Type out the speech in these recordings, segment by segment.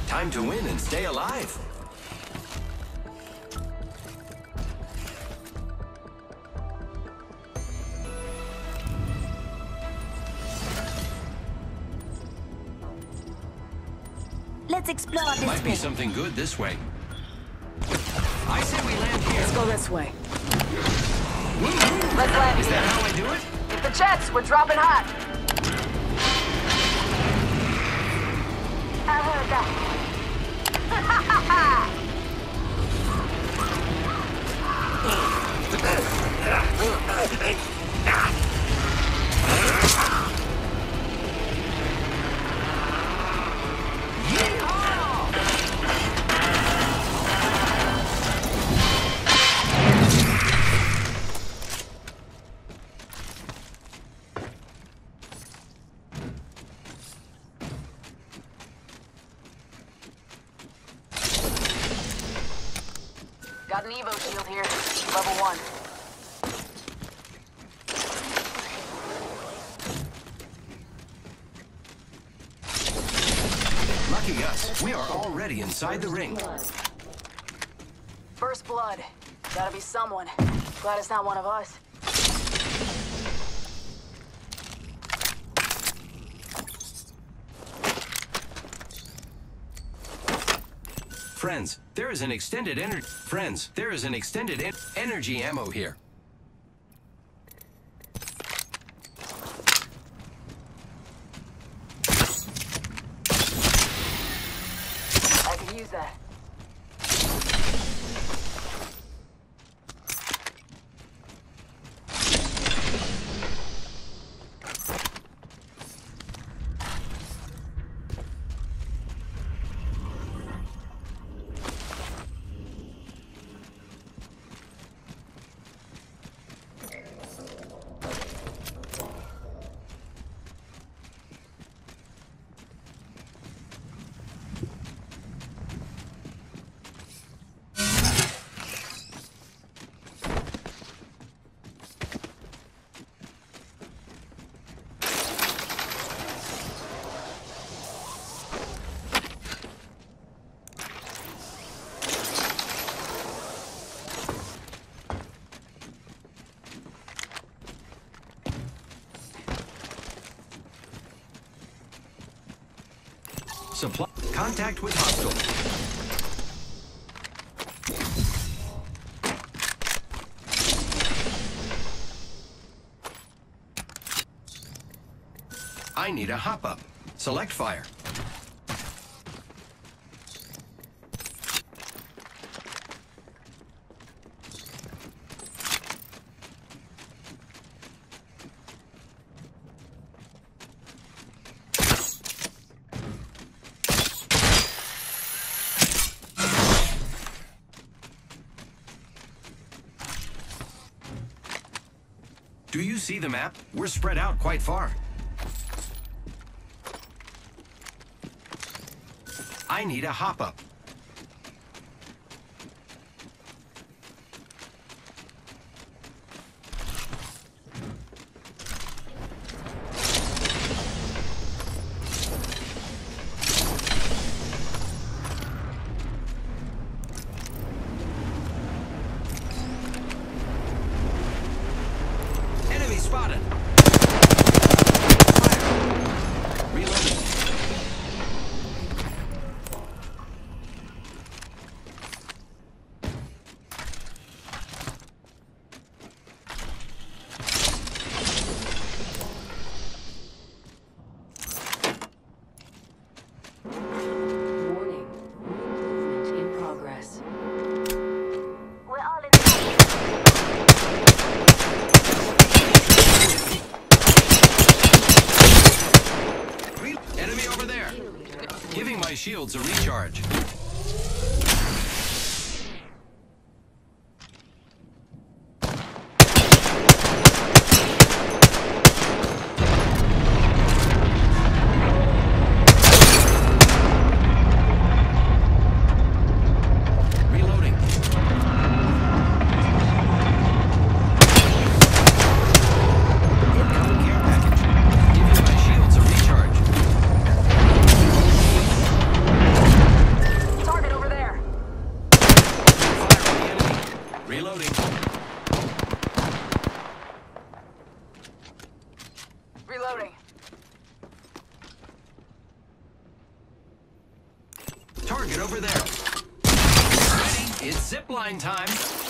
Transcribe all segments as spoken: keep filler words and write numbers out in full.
Time to win and stay alive. Let's explore this Might be way. something good this way. I say we land here. Let's go this way. Let's land Is here. that how I do it? Get the jets, we're dropping hot. I heard that. Got an Evo shield here, level one. Lucky us, we are already inside the ring. First blood. Gotta be someone. Glad it's not one of us. Friends, there is an extended ener- Friends, there is an extended en energy ammo here. I could use that. Supply. Contact with hostile. I need a hop-up. Select fire. Do you see the map? We're spread out quite far. I need a hop-up. Enemy spotted. Fire. Reloading. Warning. Movement in progress. We're all in. Re- Enemy over there. Giving my shields a recharge. Reloading. Incoming care package. Giving my shields a recharge. Reloading. Target over there. Ready? It's zipline time.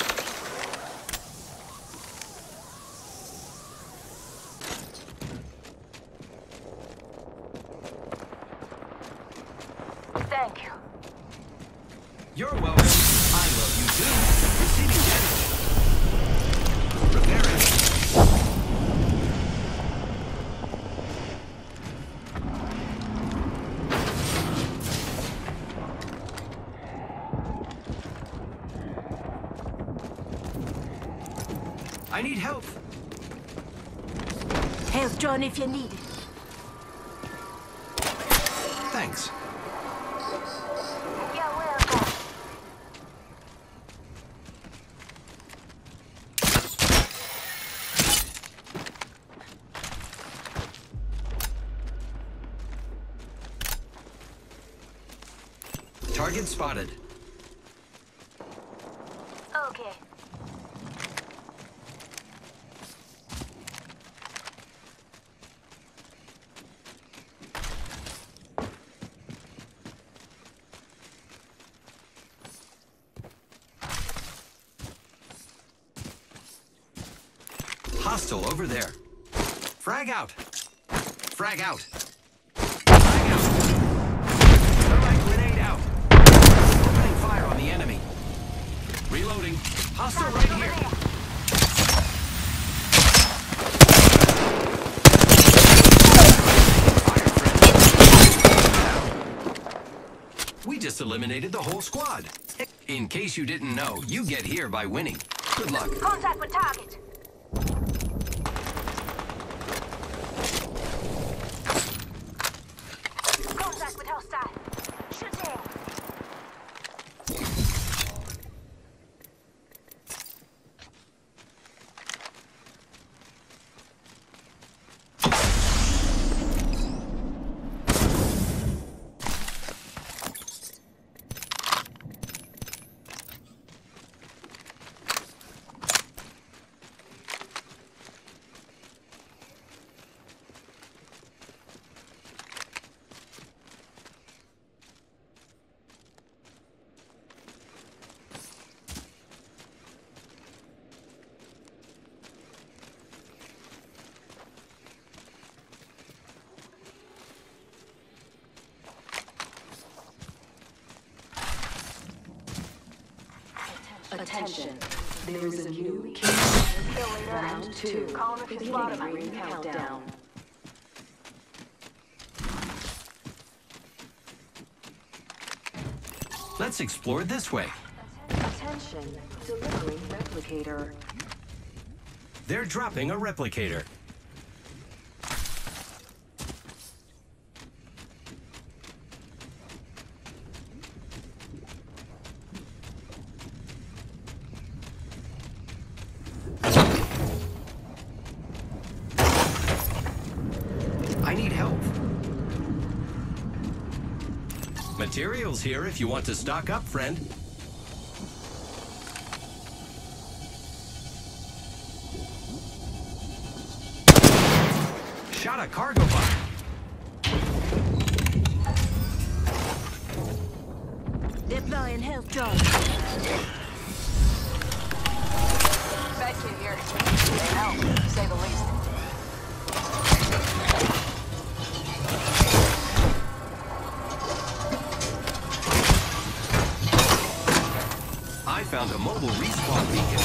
Thank you. You're welcome. I love you too. Receiving damage. Repairing. I need help. Health drone if you need it. Thanks. You're welcome. Target spotted. Okay. Hostile over there. Frag out. Frag out. Frag out. Thermite grenade out. Opening fire on the enemy. Reloading. Hostile right here. Fire, friend. We just eliminated the whole squad. In case you didn't know, you get here by winning. Good luck. Contact with target. Contact with hostile. Shooting. Attention. There is a new kill. Round two. Beginning ring countdown. Let's explore this way. Attention. Delivering replicator. They're dropping a replicator. I need help. Materials here if you want to stock up, friend. Shot a cargo bot. Deploying health drone. Medkit here. They help, to say the least. I found a mobile respawn beacon.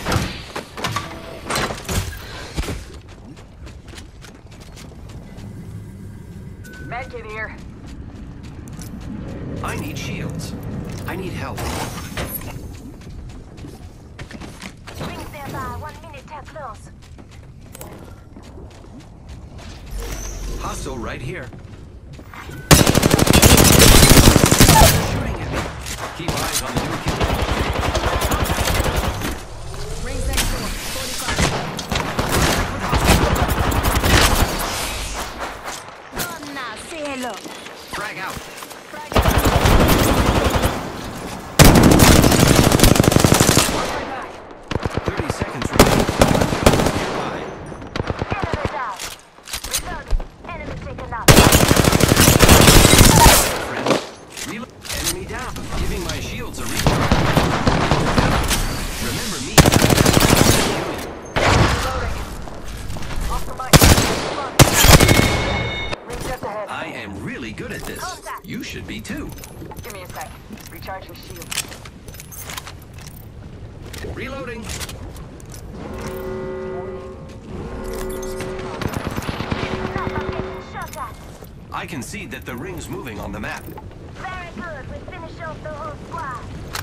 Medkit here. I need shields. I need help. Rings nearby. One minute till close. Hostile right here. Shooting at me. Keep eyes on the new kill. Rings next door. forty-five. Gonna say hello. Frag out. thirty seconds remaining. Nearby. Enemy down. Reloading. good at this. You should be too. Give me a sec. Recharging shield. Reloading. I'm getting shot at. I can see that the ring's moving on the map. Very good. We finish off the whole squad.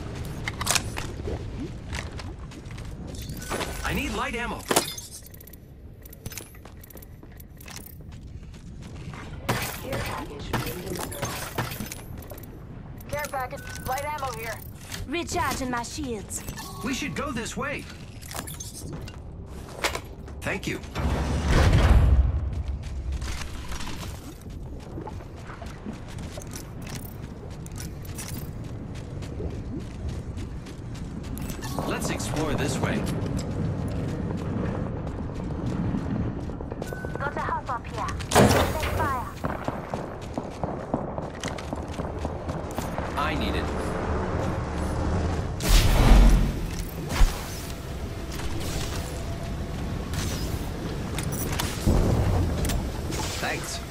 I need light ammo. Care package being delivered. Care package. Light ammo here. Recharging my shields. We should go this way. Thank you. Let's explore this way. Got a hop up here. Take fire. I need it. Thanks.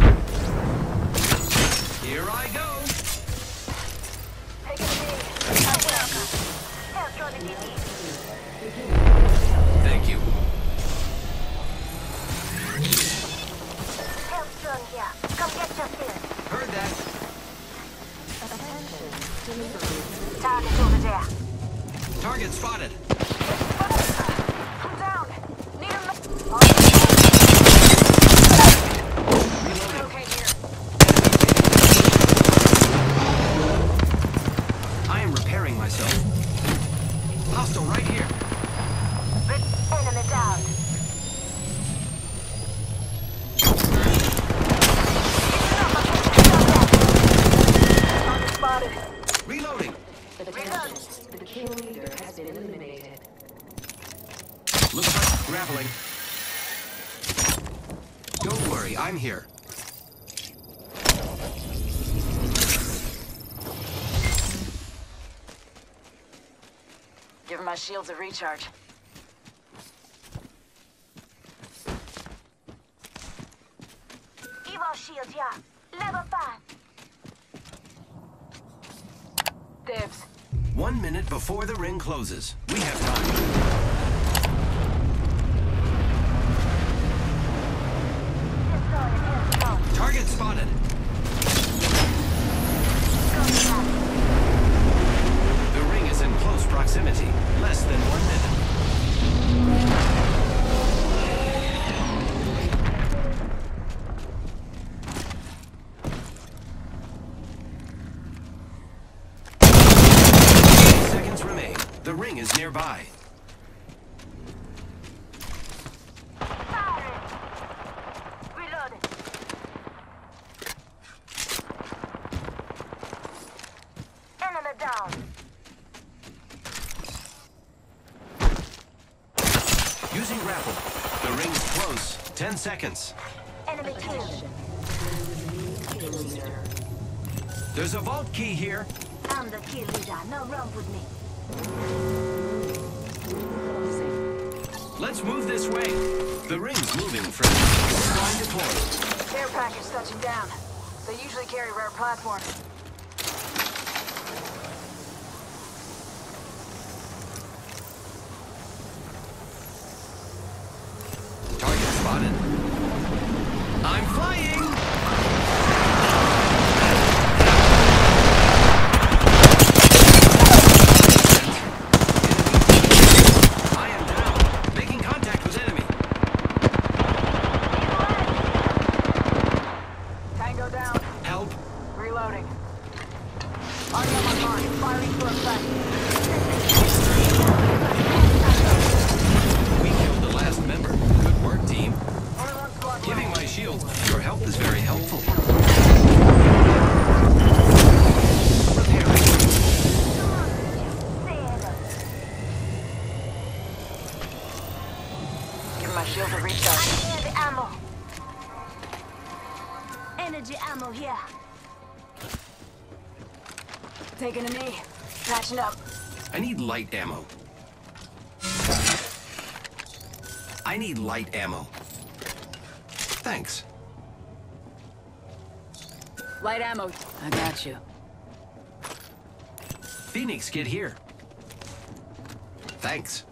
Here I go. Take it easy. Help running in here. Thank you. Help strong here. Come get your shield. Heard that. Target over there. Target spotted. I'm down. Need a Reloading. okay here. I am repairing myself. Hostile right here. Enemy down. Target spotted. Reloading. Attention. The kill leader has been eliminated. Looks like grappling. Don't worry, I'm here. Give my shields a recharge. Evo shield here. Level five. Dibs. One minute before the ring closes. We have time. Destroy and help down. Target spotted. Go back. The ring is in close proximity. Less than one minute. Seconds remain. The ring is nearby. Firing. Reloading. Enemy down. Using grapple. The ring's close. Ten seconds. Enemy killed. Kill leader. There's a vault key here. I'm the kill leader. No run with me. Closing. Let's move this way. The ring's moving, friend. Line deployed. Care package touching down. They usually carry rare platforms. Target spotted. I'm flying! I am down. Making contact with enemy. Tango down. Help. Reloading. On my mark. Firing for effect. We killed the last member. Good work, team. Only one squad Giving left. my shield. Your help is very helpful. Repairing. Give my shield a recharge. I need the ammo. Energy ammo here. Taking a knee. Patching up. I need light ammo. I need light ammo. Thanks. Light ammo. I got you. Phoenix, get here. Thanks.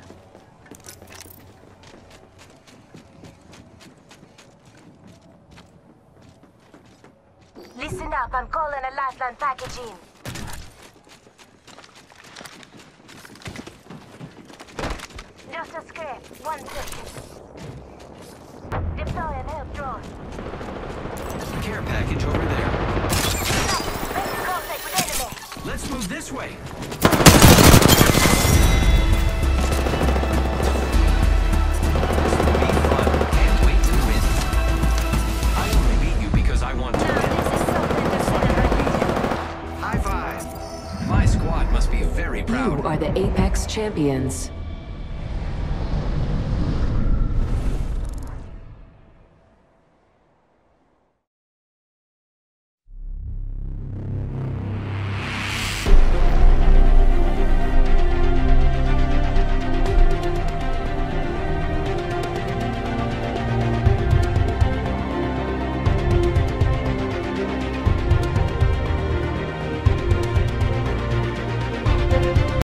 Listen up, I'm calling a lifeline package in. Just a scrape, one second. Deploy an help drone. Care package over there. Make contact with enemy. Let's move this way. This will be fun. Can't wait to win. I only beat you because I want to Now win. this is something to celebrate. High five. My squad must be very proud. You are the Apex champions.